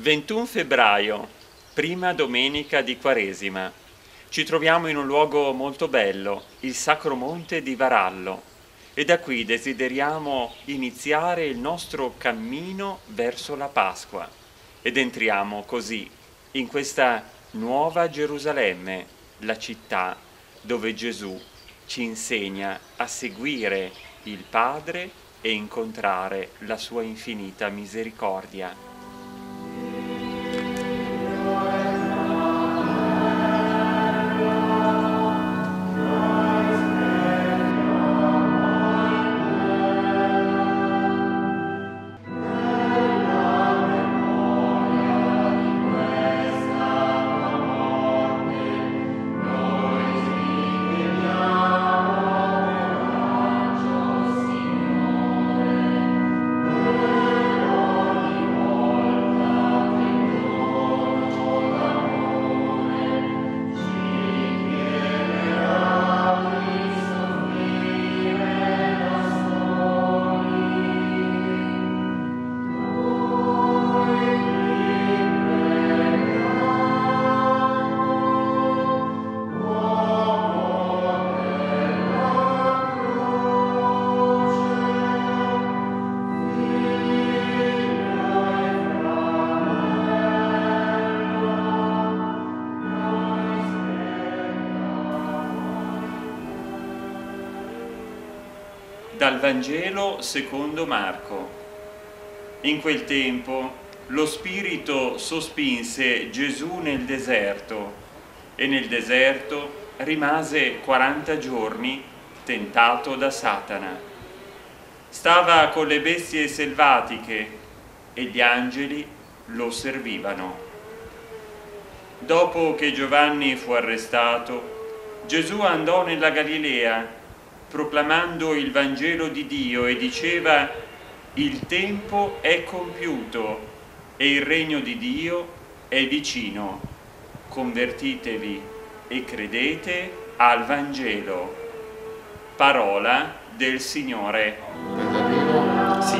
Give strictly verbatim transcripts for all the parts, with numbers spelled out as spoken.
ventuno febbraio, prima domenica di Quaresima. Ci troviamo in un luogo molto bello, il Sacro Monte di Varallo, e da qui desideriamo iniziare il nostro cammino verso la Pasqua ed entriamo così in questa nuova Gerusalemme, la città dove Gesù ci insegna a seguire il Padre e incontrare la sua infinita misericordia. Dal Vangelo secondo Marco. In quel tempo lo Spirito sospinse Gesù nel deserto e nel deserto rimase quaranta giorni tentato da Satana. Stava con le bestie selvatiche e gli angeli lo servivano. Dopo che Giovanni fu arrestato, Gesù andò nella Galilea proclamando il Vangelo di Dio e diceva: il tempo è compiuto e il regno di Dio è vicino. Convertitevi e credete al Vangelo. Parola del Signore. Sì.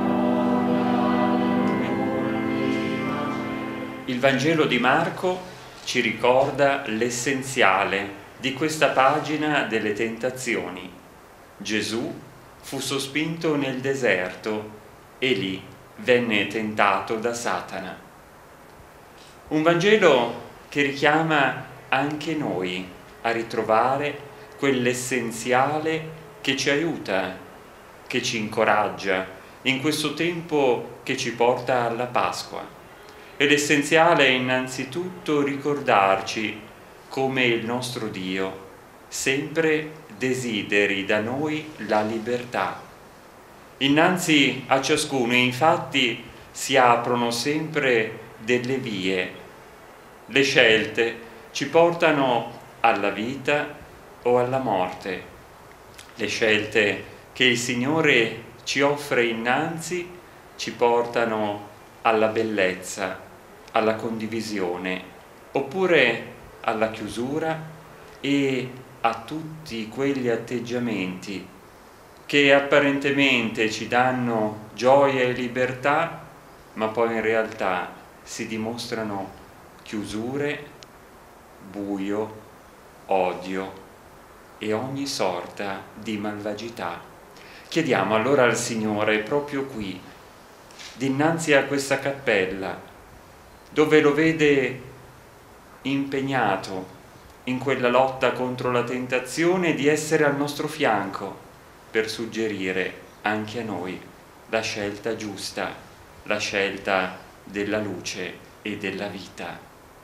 Il Vangelo di Marco ci ricorda l'essenziale di questa pagina delle tentazioni. Gesù fu sospinto nel deserto e lì venne tentato da Satana. Un Vangelo che richiama anche noi a ritrovare quell'essenziale che ci aiuta, che ci incoraggia in questo tempo che ci porta alla Pasqua. E l'essenziale è innanzitutto ricordarci come il nostro Dio sempre desideri da noi la libertà. Innanzi a ciascuno, infatti, si aprono sempre delle vie. Le scelte ci portano alla vita o alla morte. Le scelte che il Signore ci offre innanzi ci portano alla bellezza, alla condivisione, oppure alla chiusura e a tutti quegli atteggiamenti che apparentemente ci danno gioia e libertà, ma poi in realtà si dimostrano chiusure, buio, odio e ogni sorta di malvagità. Chiediamo allora al Signore, proprio qui, dinanzi a questa cappella, dove lo vede impegnato in quella lotta contro la tentazione, di essere al nostro fianco per suggerire anche a noi la scelta giusta, la scelta della luce e della vita.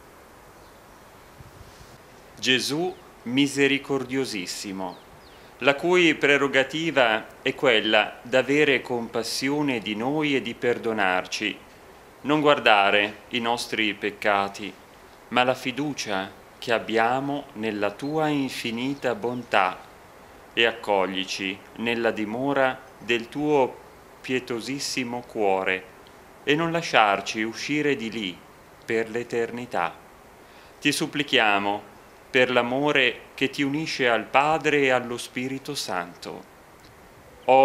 Gesù misericordiosissimo, la cui prerogativa è quella d'avere compassione di noi e di perdonarci, non guardare i nostri peccati, ma la fiducia che abbiamo nella tua infinita bontà, e accoglici nella dimora del tuo pietosissimo cuore e non lasciarci uscire di lì per l'eternità. Ti supplichiamo per l'amore che ti unisce al Padre e allo Spirito Santo.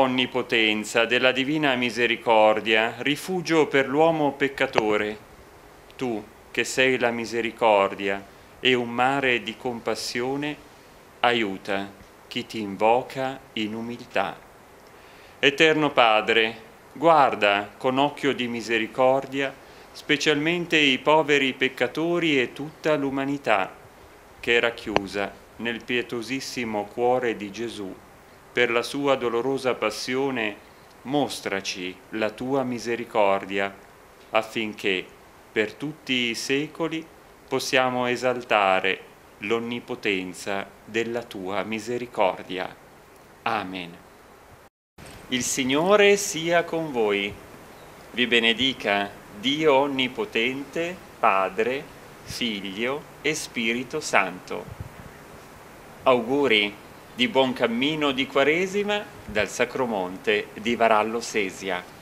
Onnipotenza della divina misericordia, rifugio per l'uomo peccatore, tu che sei la misericordia e un mare di compassione, aiuta chi ti invoca in umiltà. Eterno Padre, guarda con occhio di misericordia specialmente i poveri peccatori e tutta l'umanità che è racchiusa nel pietosissimo cuore di Gesù. Per la sua dolorosa passione mostraci la tua misericordia, affinché per tutti i secoli possiamo esaltare l'onnipotenza della tua misericordia. Amen. Il Signore sia con voi. Vi benedica Dio Onnipotente, Padre, Figlio e Spirito Santo. Auguri di buon cammino di Quaresima dal Sacromonte di Varallo Sesia.